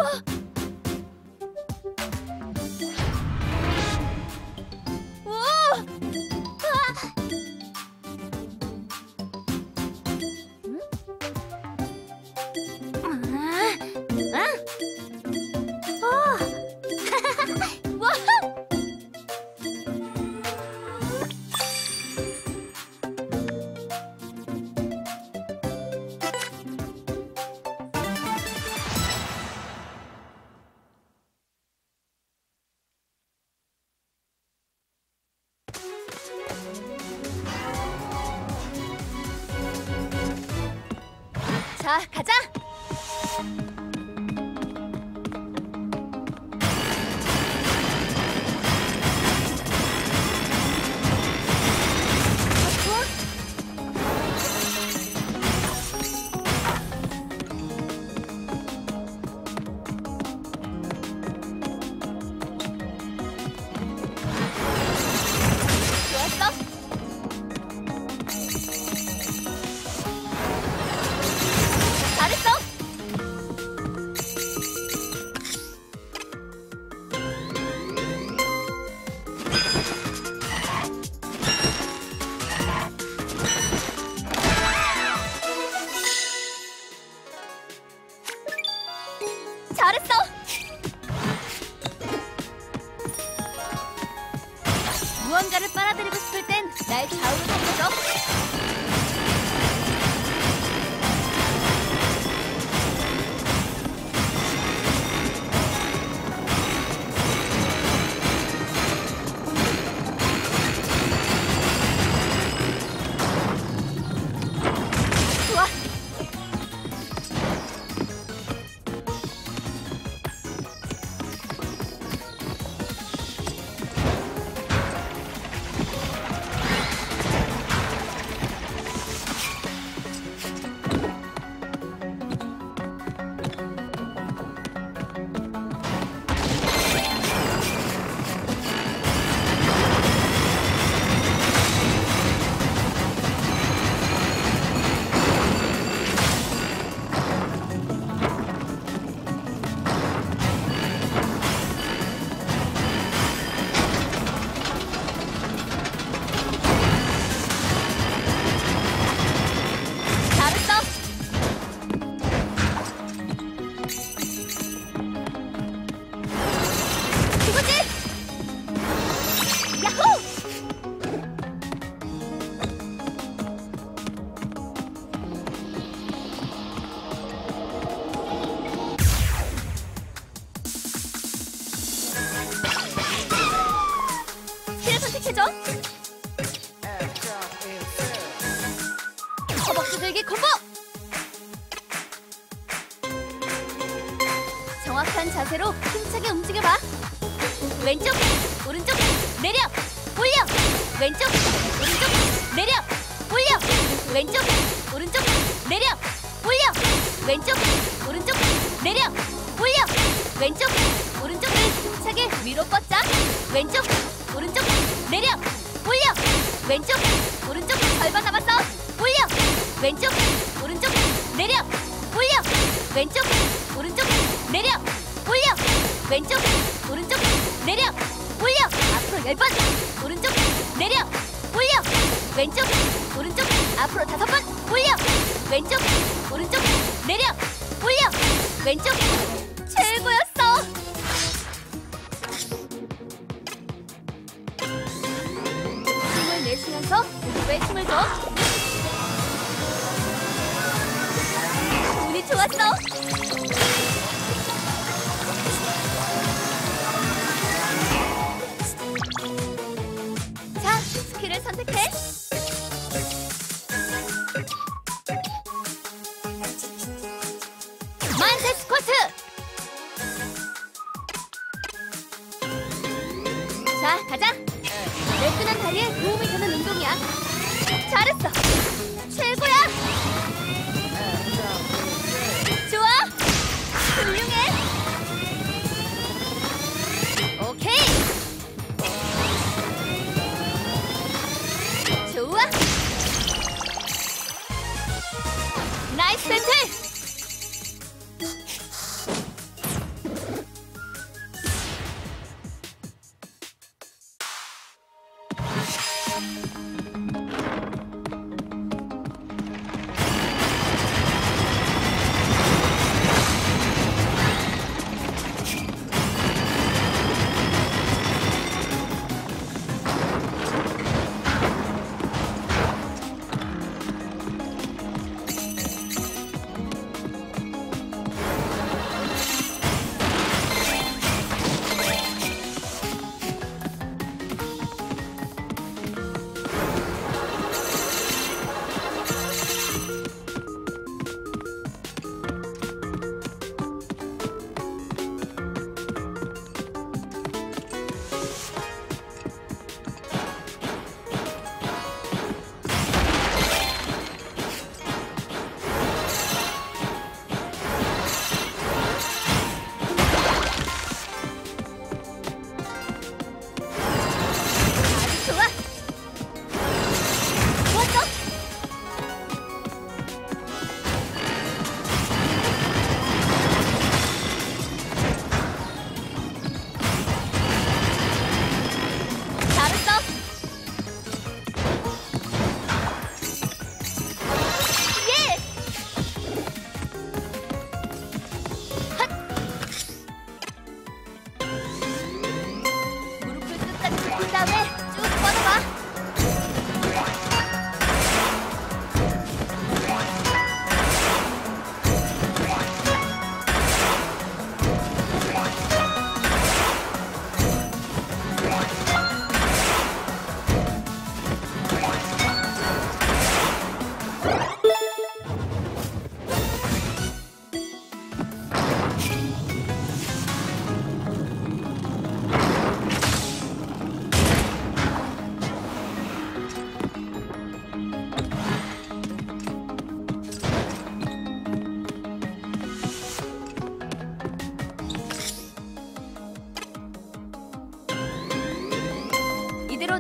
자, 가자! 좋았어! 잘했어! 잘했어! 무언가를 빨아들이고 싶을 땐 날 좌우로 당겨줘. 좋아! 잘했어! 그거지! 야호! 스킬을 선택해줘! 허벅지 들기 콤보! 정확한 자세로 힘차게 움직여봐. 왼쪽, 오른쪽, 내려, 올려. 왼쪽, 오른쪽, 내려, 올려. 왼쪽, 오른쪽, 내려, 올려. 왼쪽, 오른쪽, 내려, 올려. 왼쪽, 오른쪽을 힘차게 위로 뻗자. 왼쪽, 오른쪽, 내려, 올려. 왼쪽, 오른쪽 절반 남았어. 올려. 왼쪽, 오른쪽, 내려, 올려. 왼쪽, 오른쪽, 내려, 올려. 왼쪽, 오른쪽, 내려, 올려. 앞으로 10번. 오른쪽, 내려, 올려. 왼쪽, 오른쪽, 앞으로 5번. 올려. 왼쪽, 오른쪽, 내려, 올려. 왼쪽, 최고였어. 숨을 내쉬면서 호흡에 힘을 줘. 운이 좋았어. 자, 스킬을 선택해. 만세 스쿼트! 자, 가자! 매끈한 다리에 도움이 되는 운동이야. 잘했어! 최고야! 좋아! 훌륭해! 오케이! 좋아! 나이스 배틀!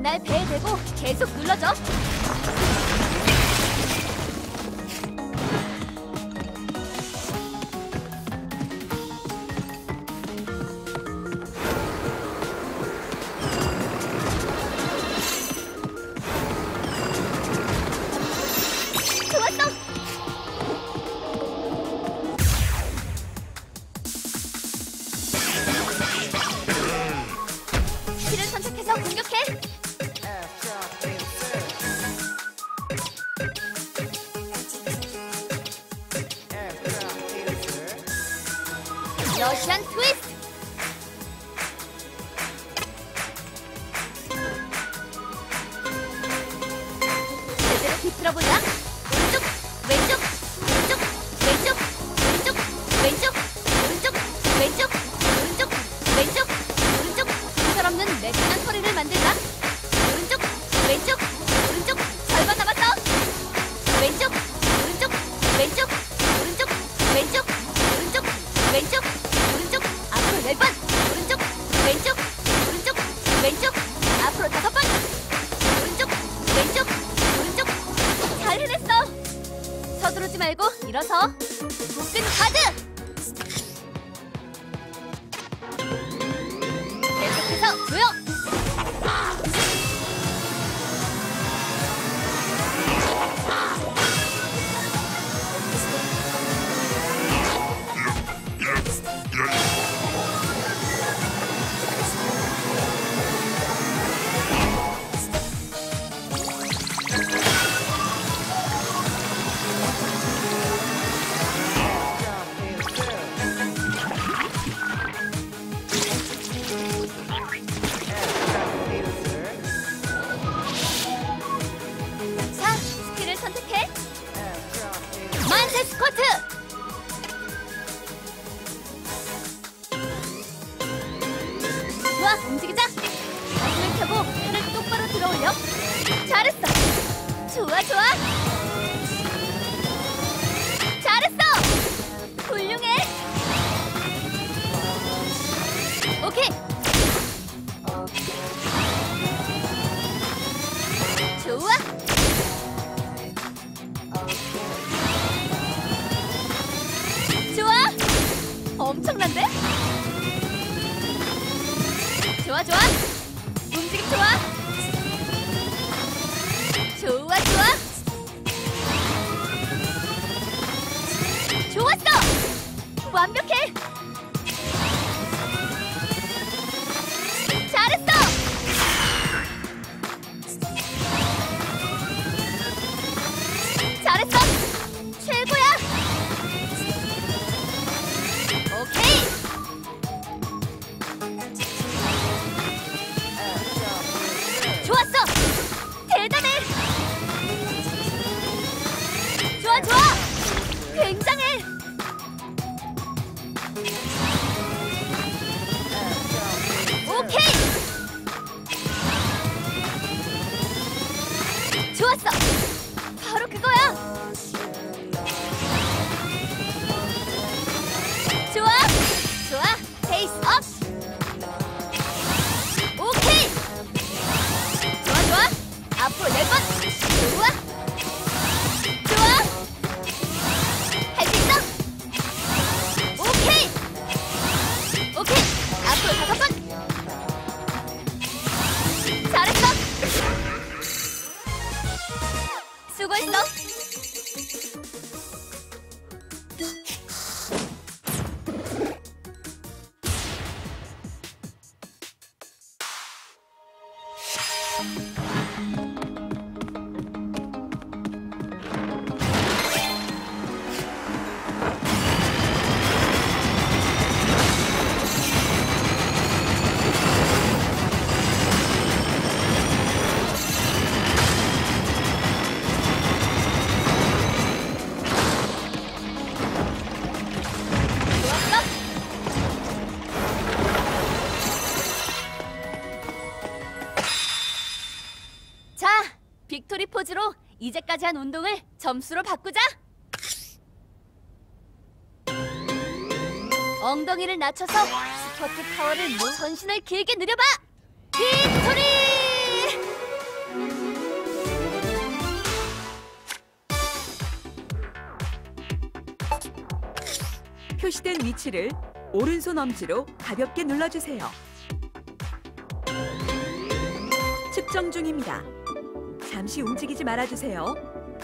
날 배에 대고 계속 눌러줘. 스킬을 선택해서 공격해. 러시안 트위스트. 제대로 비틀어볼라. 오른쪽, 왼쪽, 오른쪽, 왼쪽, 오른쪽, 왼쪽, 오른쪽, 왼쪽, 오른쪽, 왼쪽, 오른쪽. 구설 없는 매끈한 소리를 만들자. 오른쪽, 왼쪽, 오른쪽. 절반 남았어. 왼쪽, 오른쪽, 왼쪽, 오른쪽, 왼쪽, 오른쪽, 왼쪽, 오른쪽. 앞으로 10번. 오른쪽, 왼쪽, 오른쪽, 왼쪽. 앞으로 5번. 오른쪽, 왼쪽, 오른쪽. 잘 해냈어. 서두르지 말고 일어서. 복근 가드. 계속해서 조용. 자, 스킬을 선택해. 만세 스쿼트. 좋아, 움직이자. 가슴을 펴고 팔을 똑바로 들어올려. 잘했어. 좋아, 좋아. 잘했어. 훌륭해. 오케이. 좋아. 좋아. 엄청난데? 좋아, 좋아. 움직임 좋아. 좋아, 좋아. 좋았어. 완벽해. 잘했어. 잘했어. 최고야. 오케이. 좋았어. 대단해. 좋아, 좋아. 굉장해. 오케이. 좋았어. 바로 그거야. 좋아. 좋아. 페이스 업. 오케이. 좋아, 좋아. 앞으로 10번. 좋아. 좋아. 할 수 있어. 오케이. 오케이. 앞으로 5번. 잘했어. 수고했어. 좋았어. 자, 빅토리 포즈로 이제까지 한 운동을 점수로 바꾸자. 엉덩이를 낮춰서 스쿼트 파워를 전신을 길게 늘려봐. 빅토리! 표시된 위치를 오른손 엄지로 가볍게 눌러주세요. 측정 중입니다. 잠시 움직이지 말아주세요.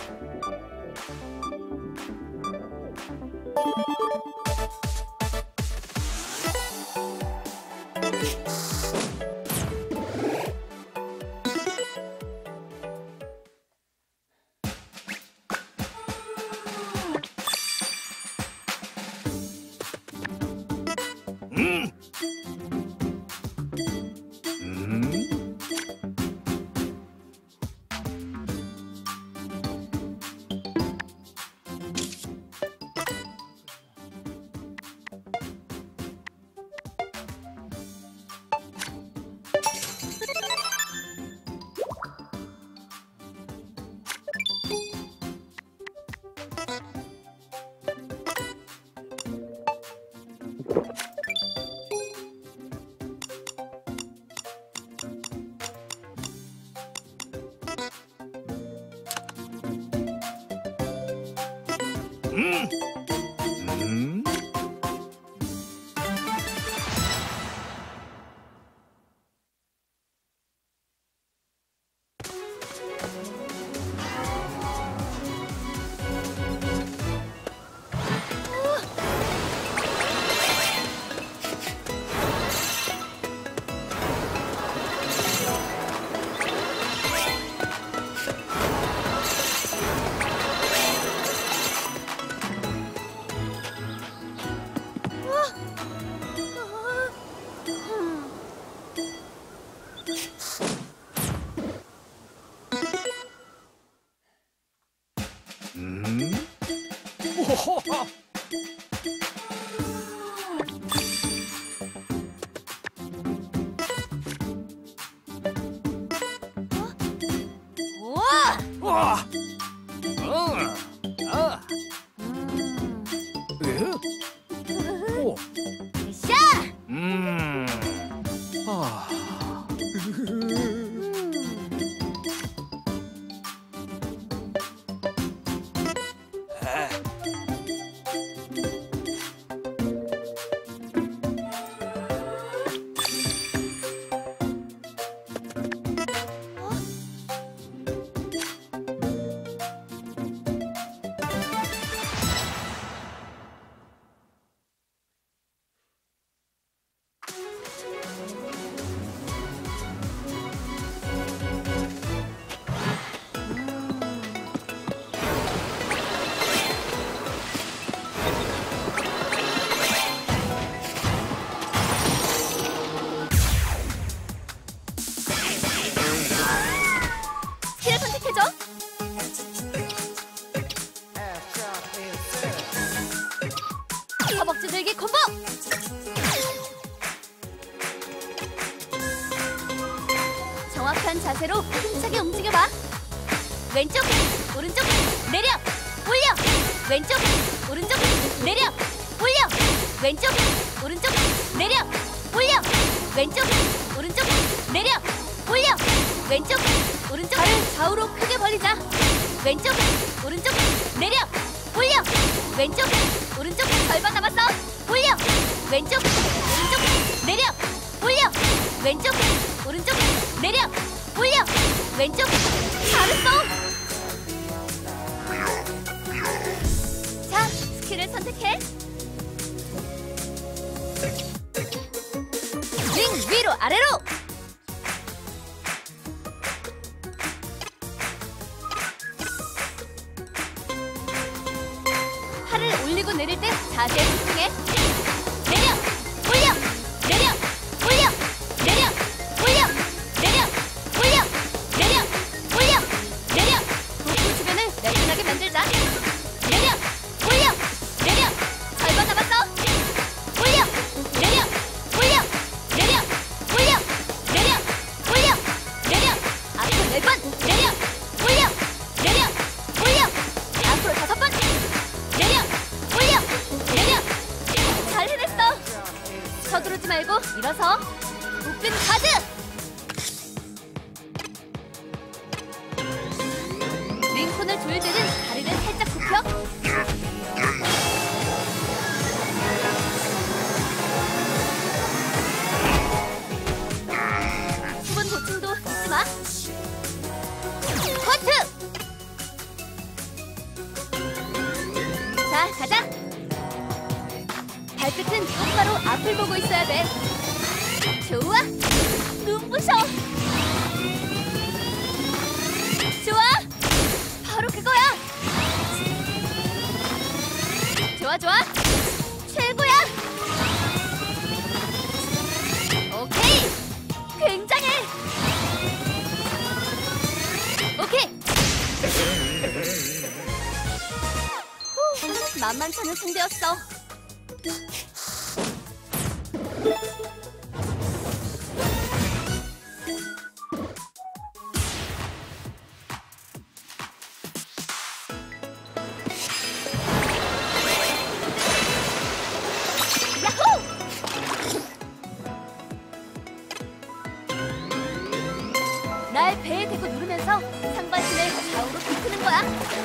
허벅지 들기 콤보! 정확한 자세로 힘차게 움직여봐. 왼쪽, 오른쪽, 내려, 올려. 왼쪽, 오른쪽, 내려, 올려. 왼쪽, 오른쪽, 내려, 올려. 왼쪽, 오른쪽, 내려, 올려. 왼쪽, 오른쪽. 발을 좌우로 크게 벌리자. 왼쪽, 오른쪽, 내려, 올려. 왼쪽, 오른쪽. 절반 남았어. 올려. 왼쪽, 오른쪽, 내려, 올려. 왼쪽, 오른쪽, 내려, 올려. 왼쪽. 잘했어. 자, 스킬을 선택해. 링 위로 아래로. 팔을 올리고 내릴 때 자세에 집중해. 내려, 올려, 내려, 올려, 내려, 올려, 내려, 올려, 내려, 올려, 내려. 복부 주변을 매끈하게 만들자. 내려, 올려, 내려. 절반 남았어. 올려, 내려, 올려, 내려, 올려, 내려, 올려, 내려. 앞으로 4번. 내려, 올려, 내려, 올려. 앞으로 5번. 내려, 올려, 내려. 잘 해냈어. 서두르지 말고 일어서. 복근 가드. 링콘을 조일 때는 다리를 살짝 굽혀. 자, 가자. 발끝은 똑바로 앞을 보고 있어야 돼. 좋아. 눈부셔. 좋아. 바로 그거야. 좋아, 좋아. 최고야. 오케이. 굉장해. 오케이. 후, 만만치 않은 상대였어. 야호! 날 배에 대고 누르면서 상반신을 좌우로 비트는 거야.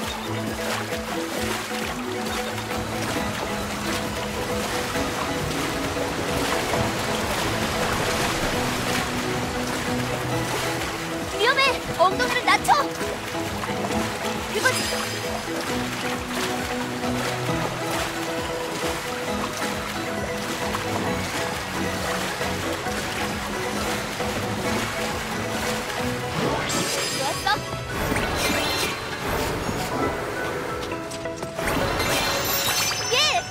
위험해! 엉덩이를 낮춰! 그거지! 좋았어! 예!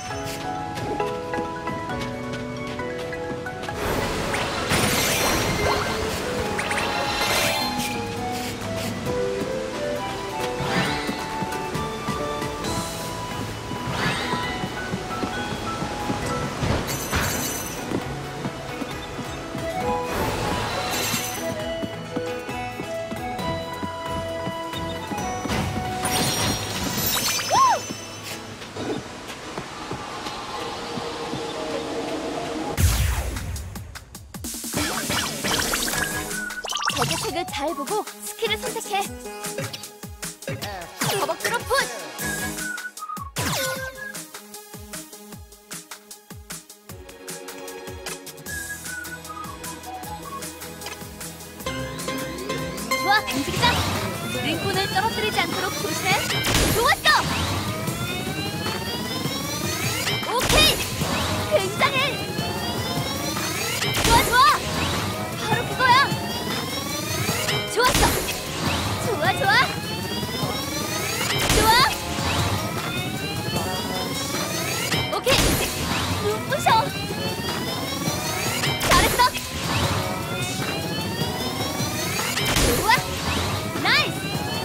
적의 잘 보고 스킬을 선택해. 버벅들어 풋! 좋아, 움직이자! 링콘을 떨어뜨리지 않도록 조심해. 좋았어! 오케이! 굉장해! 좋아, 좋아! 바로 그거야! 좋았어! 좋아, 좋아! 좋아! 오케이! 눈부셔! 잘했어! 좋아! 나이스!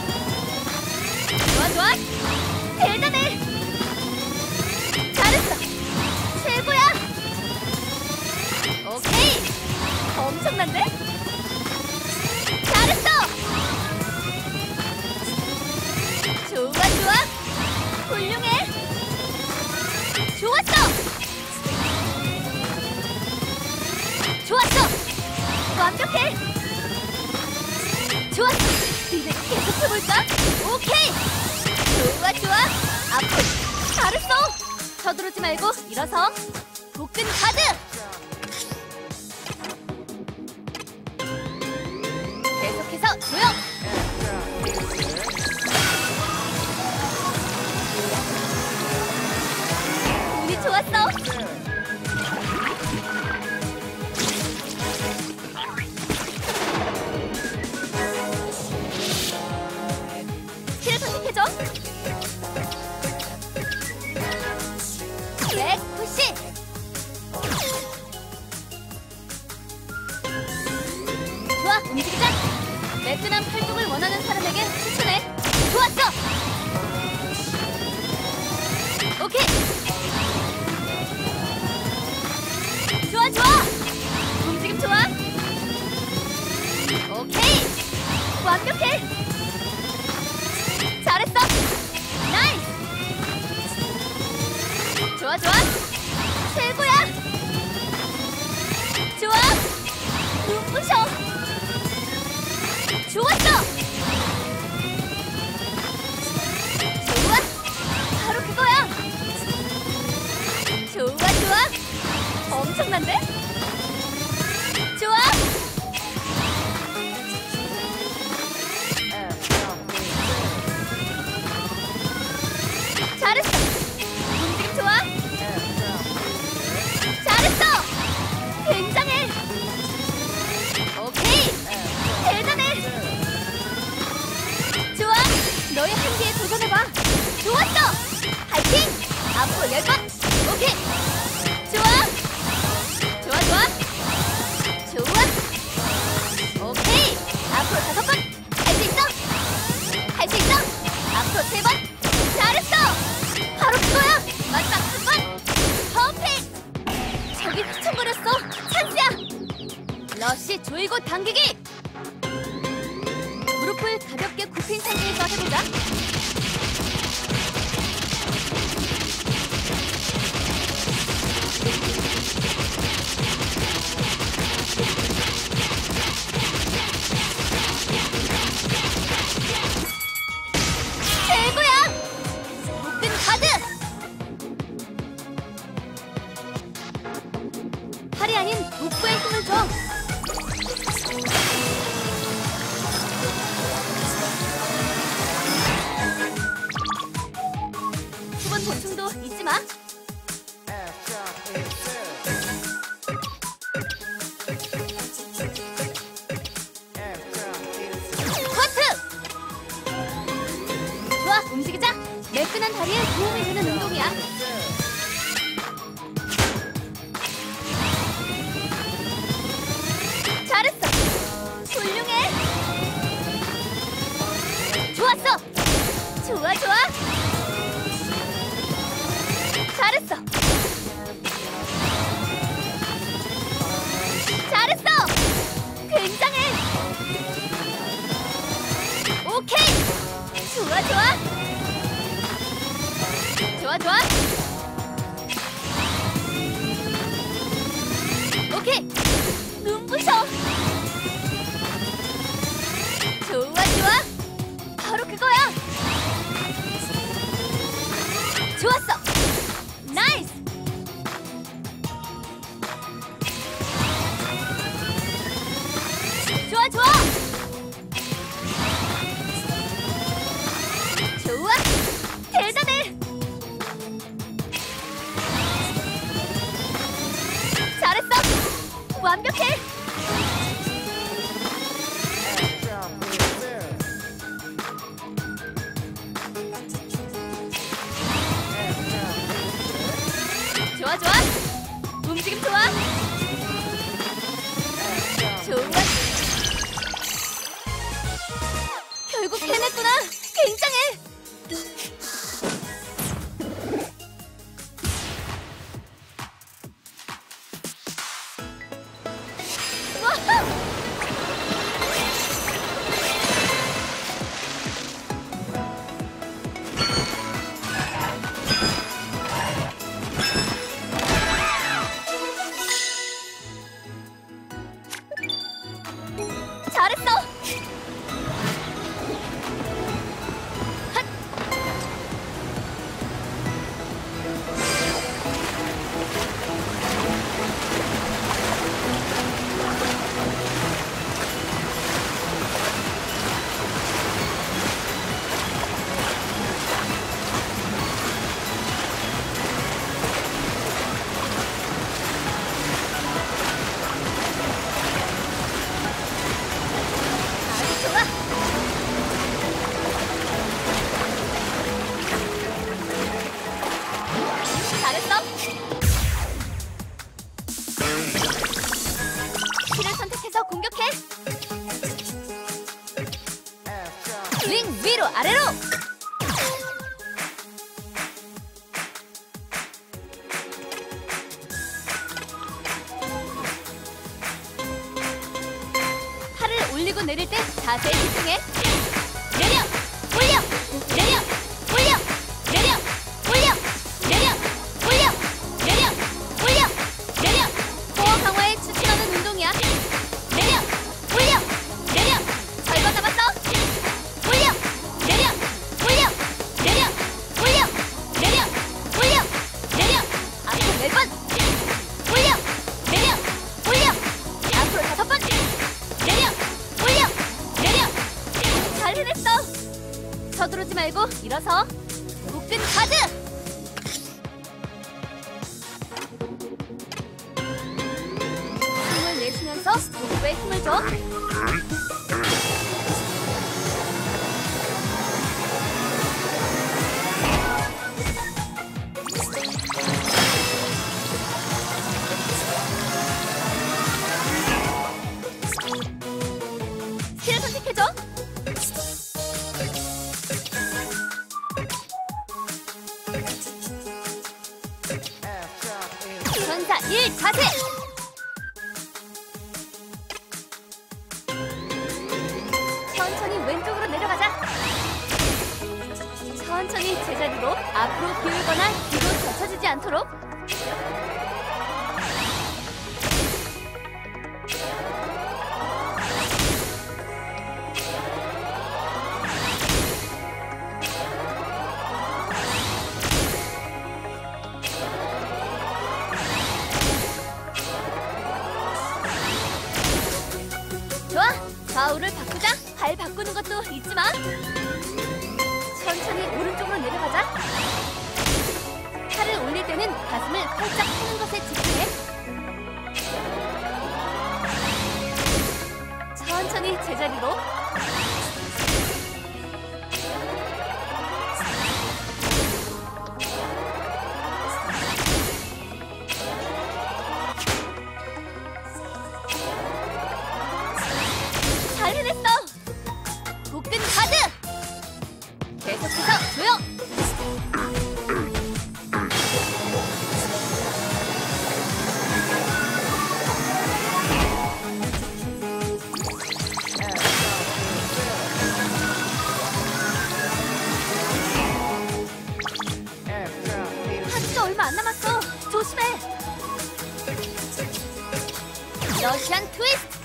좋아, 좋아! 대단해! 잘했어! 최고야! 오케이! 엄청난데? 잘했어! 좋아, 좋아! 훌륭해! 좋았어! 좋았어! 완벽해! 좋았어! 이제 계속 해볼까? 오케이! 좋아, 좋아! 앞으로! 잘했어! 서두르지 말고 일어서! 복근 가드! 계속해서 조용! 운이 좋았어! 스킬을 선택해줘! 백 푸시! 좋아, 움직이자! 매끈한 팔뚝을 원하는 사람에게 추천해! 좋았어! 오케이! 좋아, 좋아! 움직임 좋아! 오케이! 완벽해! 잘했어! 나이스! 좋아, 좋아! 최고야! 좋아! 눈부셔! 좋았어! 좋아! 바로 그거야! 좋아, 좋아! 엄청난데? 좋아! 잘했어! 다시 조이고 당기기! 무릎을 가볍게 굽힌 상태에서 해보자. 최고야! 복근 가드! 팔이 아닌 복부에 힘을 줘. 수분 보충도 잊지 마. 스쿼트! 좋아, 움직이자. 매끈한 다리에 도움이 되는 운동이야. 잘했어. 훌륭해. 좋았어. 좋아, 좋아. 잘했어. 잘했어. 굉장해. 오케이. 좋아, 좋아. 좋아, 좋아. 오케이. 눈부셔. 좋아, 좋아. 바로 그거야. 좋았어. 나이스. 좋아, 좋아. 좋아. 대단해. 잘했어. 완벽해. 좋아, 좋아. 움직임 좋아. 좋아. 결국 해냈구나. 굉장해. 와우! 잘했어. 핫. 좋아. 잘했어. 키를 선택해서 공격해. 링 위로 아래로. 팔을 올리고 내릴 때 자세에 집중해. 내려, 올려, 내려, 올려, 내려, 올려, 내려, 올려, 내려, 올려, 내려. 코어 강화에 추진하는 운동이야. 내려, 올려, 내려. 절거 잡았어. 올려, 내려, 올려, 내려, 올려, 내려, 올려, 내려. 앞으로 4번. 올려, 내려, 올려. 앞으로 5번. 내려, 올려, 내려. 잘 해냈어. 서두르지 말고 일어서. 복근 가드. 숨을 내쉬면서 복부에 힘을 줘. 키를 선택해줘. 전사 1 자세. 제자리로 앞으로 기울거나 뒤로 젖혀지지 않도록. 좋아! 좌우를 바꾸자. 발 바꾸는 것도 잊지 마. 천천히 오른쪽으로 내려가자. 팔을 올릴 때는 가슴을 활짝 펴는 것에 집중해. 천천히 제자리로. 잘 해냈어. 복근 가드. 계속해서 조용. 한지가 얼마 안 남았어. 조심해. 러시안 트위스트.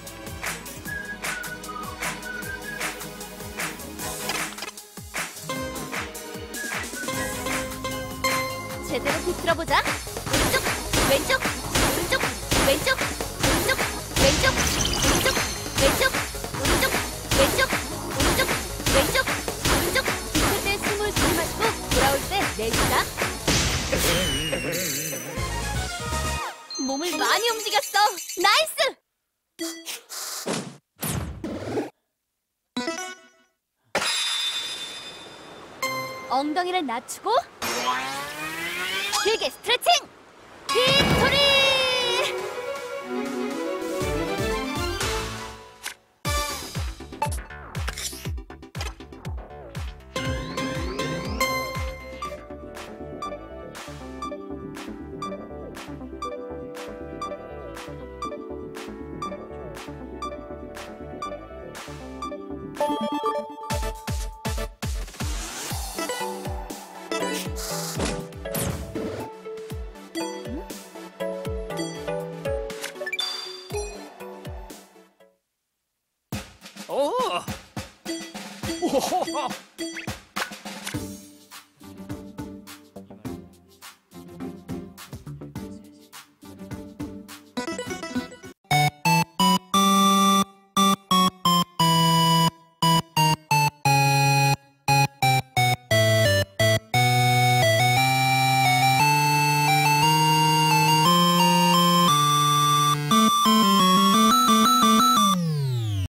제대로 비틀어보자. 오른쪽, 왼쪽, 오른쪽, 왼쪽, 오른쪽, 왼쪽, 오른쪽, 왼쪽, 오른쪽, 왼쪽, 오른쪽, 왼쪽, 오른쪽. 비틀 때 숨을 들이마시고 돌아올 때 내쉬자. 몸을 많이 움직였어. 나이스! 엉덩이를 낮추고 길게 스트레칭! 빅토리! 오! 오호호!